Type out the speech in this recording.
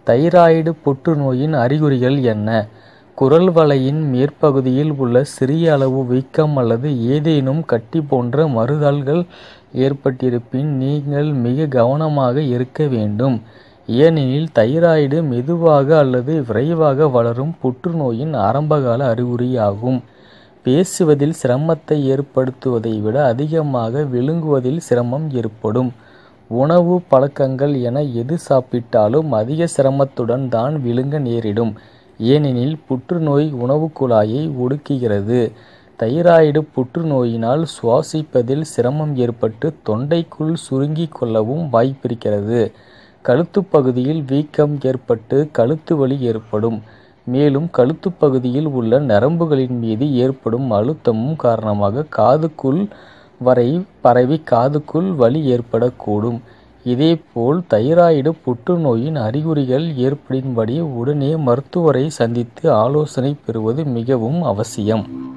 Thyroid புற்றுநோயின் அறிகுறிகள் என்ன? குரல் வளையின் மேற்பகுதியில் உள்ள சிறிய அளவு வீக்கம் அல்லது ஏதேனும் கட்டி போன்ற மறுதல்கள் ஏற்பட்டிருப்பின் நீங்கள் மிக கவனமாக இருக்க வேண்டும். ஏனெனில் தைராய்டு மெதுவாக அல்லது விரைவாக வளரும் புற்றுநோயின் ஆரம்பகால அறிகுறியாகும். பேசுவதில் சிரமத்தை ஏற்படுத்துவதை விட அதிகமாக விழுங்குவதில் சிரமம் ஏற்படும். உணவு பழக்கங்கள் என எது சாப்பிட்டாலும் அதிக சிரமத்துடன் தான் விழுங்க நேரிடும். ஏனெனில் புற்றுநோய் உணவு குழாயை ஒடுக்குகிறது. தைராய்டு புற்றுநோயினால் சுவாசிப்பதில் சிரமம் ஏற்பட்டு தொண்டைக்குள் சுருங்கி கொள்ளவும் வாய்ப்பிருக்கிறது. கழுத்து பகுதியில் வீக்கம் ஏற்பட்டு கழுத்து வலி ஏற்படும். மேலும் கழுத்து பகுதியில் உள்ள நரம்புகளின் மீது ஏற்படும் அழுத்தமும் காரணமாக காதுக்குள் வரை பரவி காதுக்குள் வலி ஏற்படக்கூடும். இதேபோல் தைராய்டு புற்றுநோயின் அறிகுறிகள் ஏற்படின்படி உடனே மருத்துவரை சந்தித்து ஆலோசனை பெறுவது மிகவும் அவசியம்.